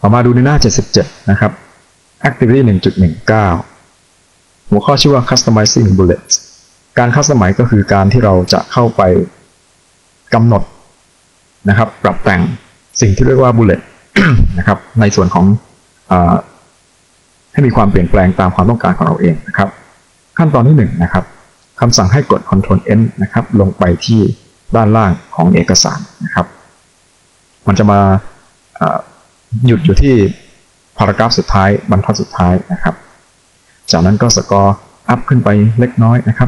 ต่อมาดูในหน้า77นะครับ Activity 1.19 หัวข้อชื่อว่า Customizing Bullets การ Customize ก็คือการที่เราจะเข้าไปกำหนดนะครับปรับแต่งสิ่งที่เรียกว่า bullet นะครับในส่วนของให้มีความเปลี่ยนแปลงตามความต้องการของเราเองนะครับขั้นตอนที่1นะครับคำสั่งให้กด Ctrl N นะครับลงไปที่ด้านล่างของเอกสารนะครับมันจะมาหยุดอยู่ที่พารากราฟสุดท้ายบรรทัดสุดท้ายนะครับจากนั้นก็สกอร์อัพขึ้นไปเล็กน้อยนะครับ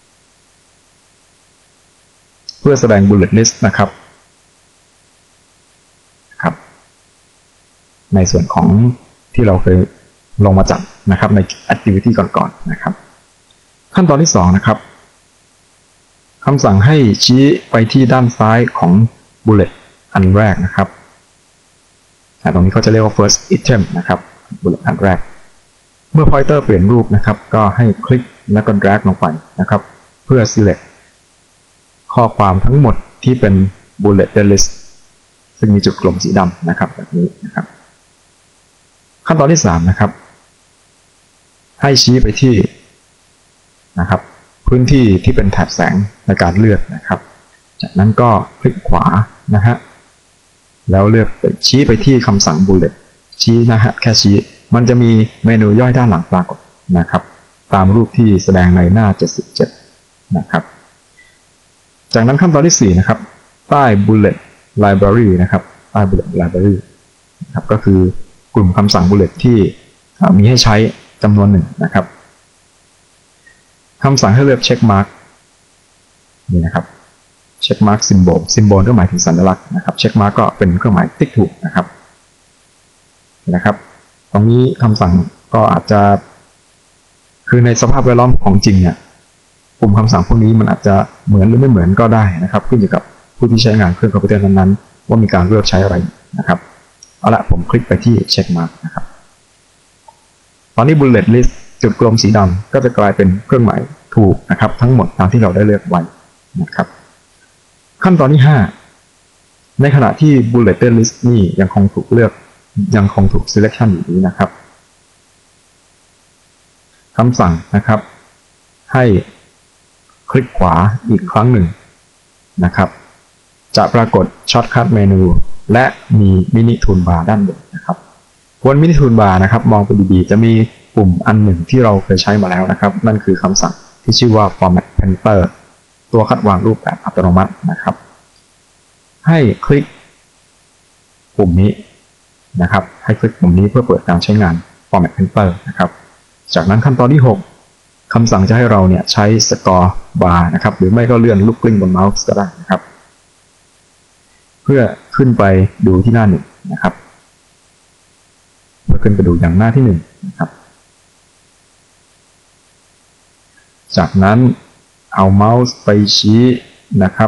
เพื่อแสดง bullet list นะครับในส่วนของที่เราเคยลงมาจัดนะครับใน activity ก่อนๆนะครับขั้นตอนที่2นะครับคำสั่งให้ชี้ไปที่ด้านซ้ายของ bullet อันแรกนะครับตรงนี้เขาจะเรียกว่า first item นะครับ bullet อันแรกเมื่อ pointer เปลี่ยนรูปนะครับก็ให้คลิกแล้วก็ drag ลงไปนะครับเพื่อ select ข้อความทั้งหมดที่เป็น bullet list ซึ่งมีจุดกลมสีดำนะครับแบบนี้นะครับขั้นตอนที่3นะครับให้ชี้ไปที่นะครับพื้นที่ที่เป็นแถบแสงในการเลือกนะครับจากนั้นก็คลิกขวานะฮะแล้วเลือกชี้ไปที่คำสั่ง bullet ชี้นะฮะแค่ชี้มันจะมีเมนูย่อยด้านหลังปรากฏนะครับตามรูปที่แสดงในหน้า77นะครับจากนั้นขั้นตอนที่4นะครับใต้ bullet library นะครับใต้ bullet library นะครับก็คือกลุ่มคำสั่ง bullet ที่มีให้ใช้จำนวนหนึ่งนะครับคำสั่งให้เลือก check mark นี่นะครับ check mark symbol ก็หมายถึงสัญลักษณ์นะครับ check mark ก็เป็นเครื่องหมายติ๊กถูกนะครับตรงนี้คำสั่งก็อาจจะคือในสภาพแวดล้อมของจริงเนี่ยกลุ่มคำสั่งพวกนี้มันอาจจะเหมือนหรือไม่เหมือนก็ได้นะครับขึ้นอยู่กับผู้ที่ใช้งานเครื่องคอมพิวเตอร์นั้นๆว่ามีการเลือกใช้อะไรนะครับเอาละผมคลิกไปที่ check mark นะครับตอนนี้ bullet list จุดกลมสีดำก็จะกลายเป็นเครื่องหมายถูกนะครับทั้งหมดตามที่เราได้เลือกไว้นะครับขั้นตอนที่5ในขณะที่ bullet list นี่ยังคงถูกเลือกยังคงถูก selection อยู่นี้นะครับคำสั่งนะครับให้คลิกขวาอีกครั้งหนึ่งนะครับจะปรากฏ shortcut menu และมีมินิทูลบาร์ด้านบนนะครับบนมินิทูลบาร์นะครับมองไปดีๆจะมีปุ่มอันหนึ่งที่เราเคยใช้มาแล้วนะครับนั่นคือคำสั่งที่ชื่อว่า format painter ตัวคัดวางรูปแบบอัตโนมัตินะครับให้คลิกปุ่มนี้นะครับให้คลิกปุ่มนี้เพื่อเปิดการใช้งาน format painter นะครับจากนั้นขั้นตอนที่6คำสั่งจะให้เราเนี่ยใช้ scroll bar นะครับหรือไม่ก็เลื่อนลูกกลิ้งบนเมาส์ก็ได้นะครับเพื่อขึ้นไปดูที่หน้า1นะครับเพื่อขึ้นไปดูอย่างหน้าที่1นะครับจากนั้นเอาเมาส์ไปชี้นะครับ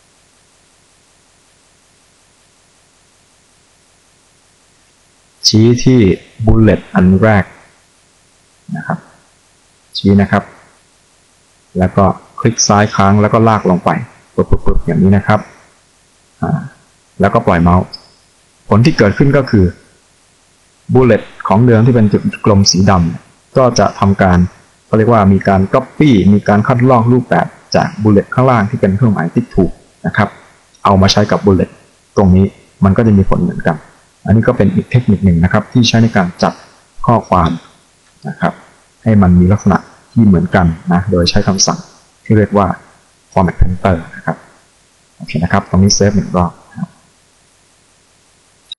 ชี้ที่ bullet อันแรกนะครับชี้นะครับแล้วก็คลิกซ้ายค้างแล้วก็ลากลงไปปึ๊บอย่างนี้นะครับแล้วก็ปล่อยเมาส์ผลที่เกิดขึ้นก็คือ bullet ของเดิมที่เป็นจุดกลมสีดำก็จะทำการเขาเรียกว่ามีการ copy มีการคัดลอกรูปแบบจาก bullet ข้างล่างที่เป็นเครื่องหมายติ๊กถูกนะครับเอามาใช้กับ bullet ตรงนี้มันก็จะมีผลเหมือนกันอันนี้ก็เป็นอีกเทคนิคหนึ่งนะครับที่ใช้ในการจัดข้อความนะครับให้มันมีลักษณะที่เหมือนกันนะโดยใช้คำสั่งที่เรียกว่า format painter นะครับโอเคนะครับตรงนี้เซฟ1 รอบ